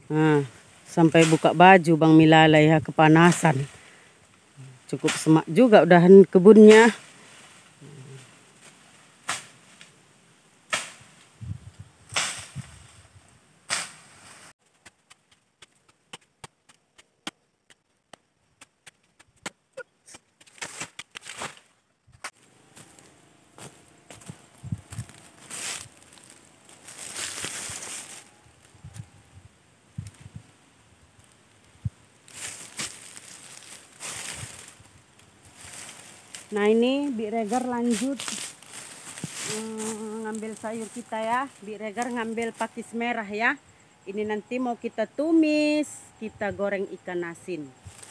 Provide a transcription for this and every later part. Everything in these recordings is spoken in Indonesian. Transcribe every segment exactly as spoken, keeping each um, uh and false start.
Nah, sampai buka baju Bang Milala ya, kepanasan. Cukup semak juga udahan kebunnya. Nah ini Bi Regar lanjut hmm, ngambil sayur kita ya. Bi Regar ngambil pakis merah ya. Ini nanti mau kita tumis, kita goreng ikan asin.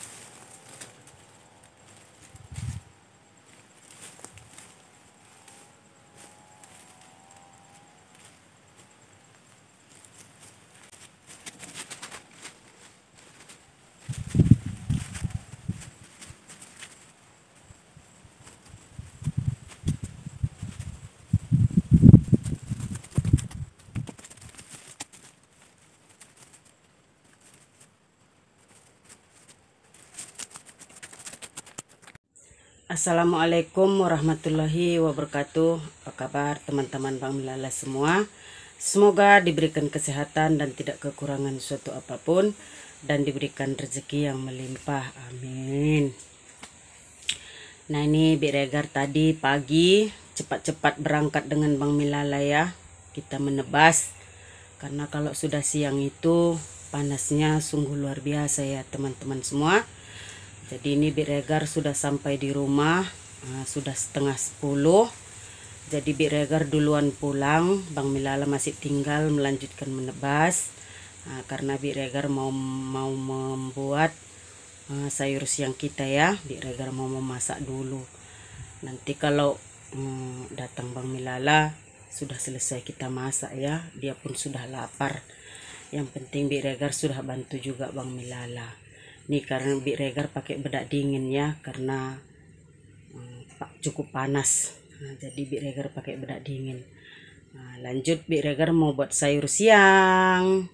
Assalamualaikum warahmatullahi wabarakatuh. Apa kabar teman-teman Bang Milala semua? Semoga diberikan kesehatan dan tidak kekurangan suatu apapun, dan diberikan rezeki yang melimpah. Amin. Nah ini Bi Regar tadi pagi cepat-cepat berangkat dengan Bang Milala ya. Kita menebas, karena kalau sudah siang itu panasnya sungguh luar biasa ya teman-teman semua. Jadi ini Bi Regar sudah sampai di rumah, uh, sudah setengah sepuluh. Jadi Bi Regar duluan pulang, Bang Milala masih tinggal melanjutkan menebas. Uh, karena Bi Regar mau mau membuat uh, sayur siang kita ya. Bi Regar mau memasak dulu. Nanti kalau um, datang Bang Milala sudah selesai kita masak ya. Dia pun sudah lapar. Yang penting Bi Regar sudah bantu juga Bang Milala. Nih karena Bi Regar pakai bedak dingin ya, karena um, cukup panas. Nah, jadi Bi Regar pakai bedak dingin. Nah, lanjut Bi Regar mau buat sayur siang.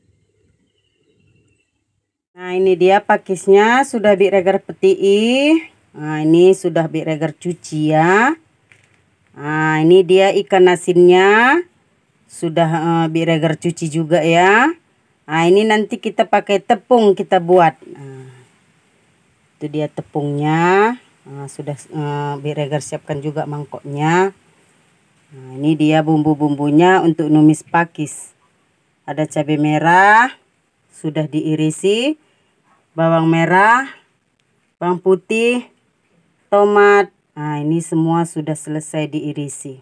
Nah ini dia pakisnya sudah Bi Regar petii. Nah ini sudah Bi Regar cuci ya. Nah ini dia ikan asinnya sudah uh, Bi Regar cuci juga ya. Nah ini nanti kita pakai tepung kita buat. Nah, itu dia tepungnya. Nah, sudah uh, Bi Regar siapkan juga mangkoknya. Nah ini dia bumbu-bumbunya untuk numis pakis. Ada cabai merah sudah diirisi, bawang merah, bawang putih, tomat. Nah ini semua sudah selesai diirisi.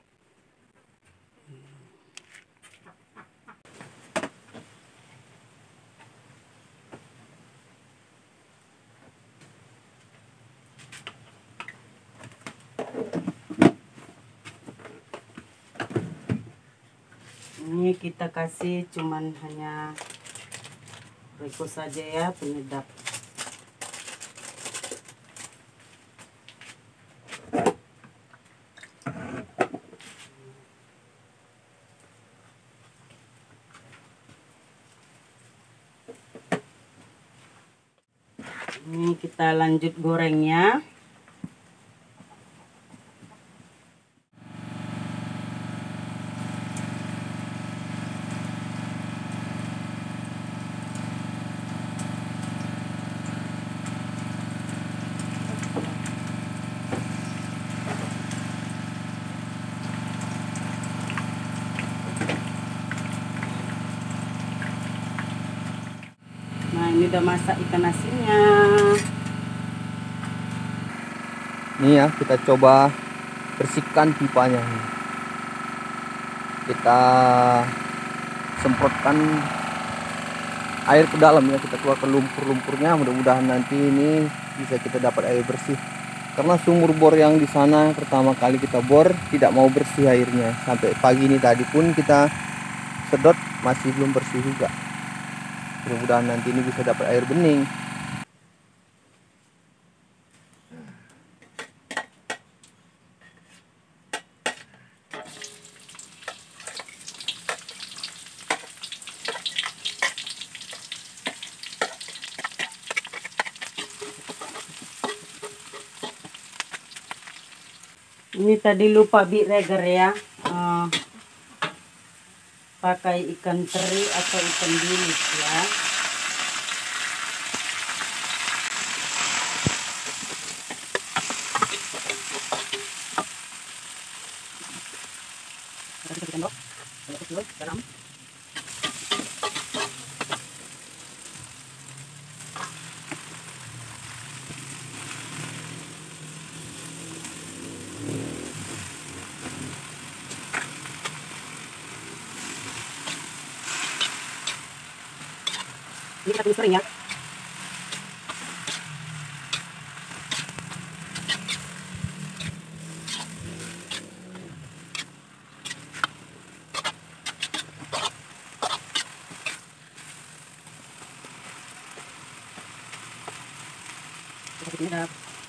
Ini kita kasih cuman hanya reko saja ya, penyedap. Ini kita lanjut gorengnya. Nah ini udah masak ikan asinnya. Nih ya, kita coba bersihkan pipanya. Kita semprotkan air ke dalam ya, kita keluarkan lumpur-lumpurnya. Mudah-mudahan nanti ini bisa kita dapat air bersih. Karena sumur bor yang di sana pertama kali kita bor tidak mau bersih airnya. Sampai pagi ini tadi pun kita sedot masih belum bersih juga. Mudah-mudahan nanti ini bisa dapat air bening. Ini tadi lupa Big Regar ya. Uh, pakai ikan teri atau ikan bilis ya. Garam. Ini kita tumis kering ya. Kita penyedap.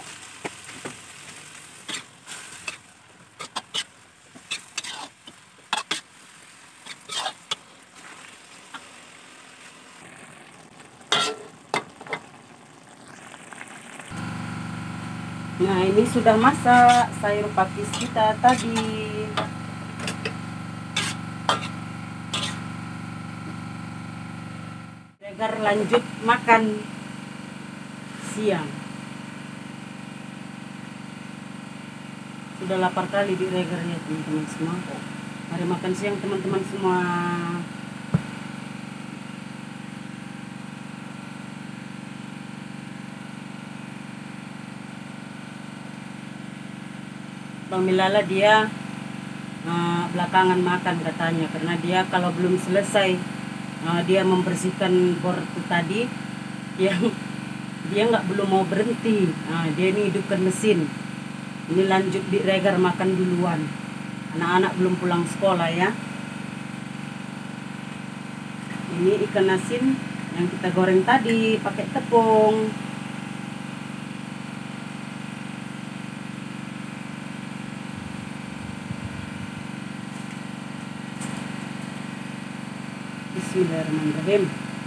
Nah, ini sudah masak sayur pakis kita tadi. Regar lanjut makan siang. Sudah lapar kali di Regarnya teman-teman semua. Mari makan siang teman-teman semua. Bang Milala dia uh, belakangan makan katanya, karena dia kalau belum selesai uh, dia membersihkan bor itu tadi, dia dia nggak belum mau berhenti. Uh, dia ini hidupkan mesin. Ini lanjut di Regar makan duluan. Anak-anak belum pulang sekolah ya. Ini ikan asin yang kita goreng tadi pakai tepung. Bismillahirrahmanirrahim.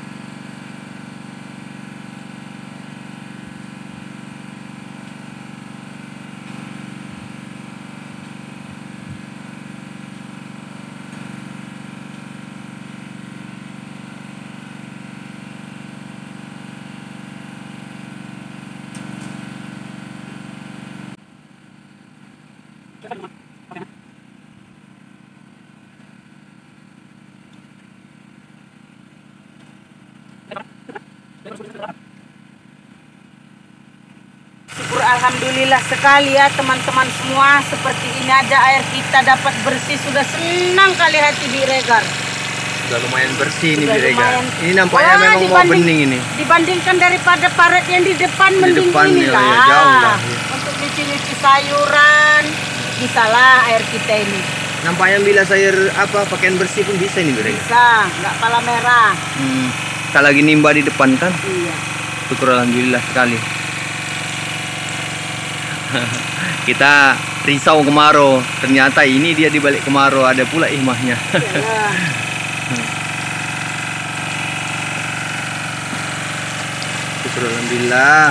Syukur alhamdulillah sekali ya teman-teman semua, seperti ini aja air kita dapat bersih, sudah senang kali hati Big Regar. Sudah lumayan bersih ini Sudah Big Regar. lumayan. Ini nampaknya Wah, memang mau dibanding- bening ini. Dibandingkan daripada paret yang di depan, Di mending depan ini ya, lah. ya, jauh lah, ya. Untuk nyuci-nyuci sayuran, bisalah air kita ini. Nampaknya bila sayur apa pakaian bersih pun bisa ini Big Regar. Bisa, nggak pala merah. Hmm. Tak lagi nimba di depan kan? Iya. Syukur alhamdulillah sekali. Kita risau kemarau, ternyata ini dia di balik kemarau ada pula hikmahnya. Ya. Syukur alhamdulillah.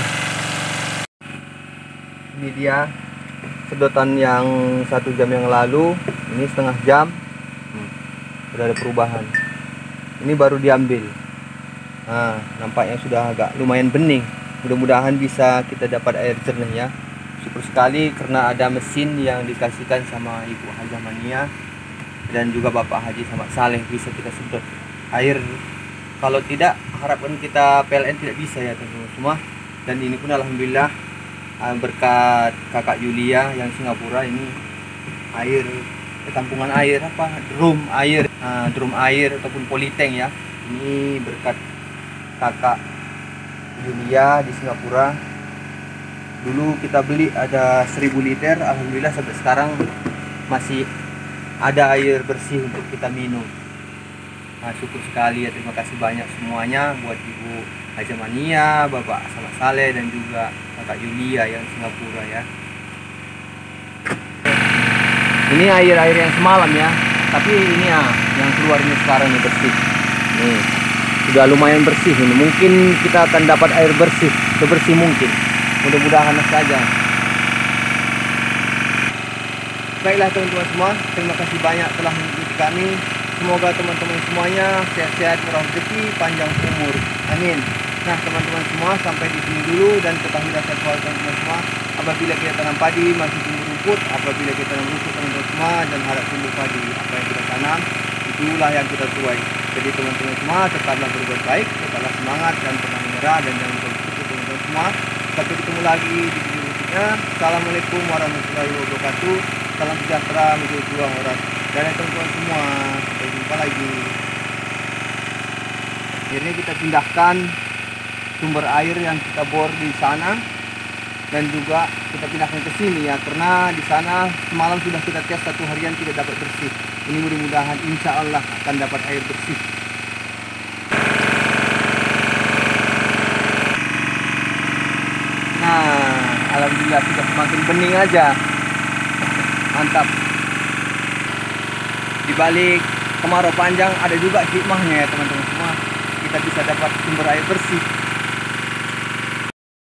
Ini dia sedotan yang satu jam yang lalu, ini setengah jam. Hmm. Sudah ada perubahan. Ini baru diambil. Nah, nampaknya sudah agak lumayan bening. Mudah-mudahan bisa kita dapat air jernih ya. Syukur sekali karena ada mesin yang dikasihkan sama Ibu Hajah Mania dan juga Bapak Haji Samad Saleh, bisa kita sedot air. Kalau tidak, harapkan kita P L N tidak bisa ya teman-teman semua. Dan ini pun alhamdulillah berkat kakak Yulia yang Singapura, ini air tampungan air apa drum air uh, drum air ataupun polytank ya. Ini berkat kakak Yulia di Singapura. Dulu kita beli ada seribu liter, alhamdulillah sampai sekarang masih ada air bersih untuk kita minum. Nah, syukur sekali ya, terima kasih banyak semuanya buat Ibu Hajah Mania, Bapak Samad Saleh dan juga kakak Yulia yang Singapura ya. Ini air-air yang semalam ya, tapi ini ya yang keluar ini sekarang ini bersih. Nih, sudah lumayan bersih ini. Mungkin kita akan dapat air bersih, sebersih mungkin. Mudah-mudahan saja. Baiklah teman-teman semua, terima kasih banyak telah mengikuti kami. Semoga teman-teman semuanya sehat-sehat, murah rezeki, panjang umur. Amin. Nah teman-teman semua, sampai di sini dulu, dan ketahuilah satu hal teman-teman semua, apabila kita tanam padi masih tumbuh rumput, apabila kita tanam rumput teman-teman semua dan harap tumbuh padi, apa yang kita tanam itulah yang kita tuai. Jadi teman-teman semua, tetaplah berbuat baik, tetaplah semangat, dan pernah menyerah, dan jangan lupa bersyukur teman-teman semua. Sampai ketemu lagi di video berikutnya. Assalamualaikum warahmatullahi wabarakatuh. Salam sejahtera menuju dua orang. Dan teman-teman semua, sampai jumpa lagi. Akhirnya kita pindahkan sumber air yang kita bor di sana, dan juga kita pindahkan ke sini ya, karena di sana semalam sudah kita tes satu harian tidak dapat bersih. Ini mudah-mudahan insya Allah akan dapat air bersih. Nah, alhamdulillah sudah semakin bening aja. Mantap. Di balik kemarau panjang ada juga hikmahnya ya teman-teman semua. Kita bisa dapat sumber air bersih.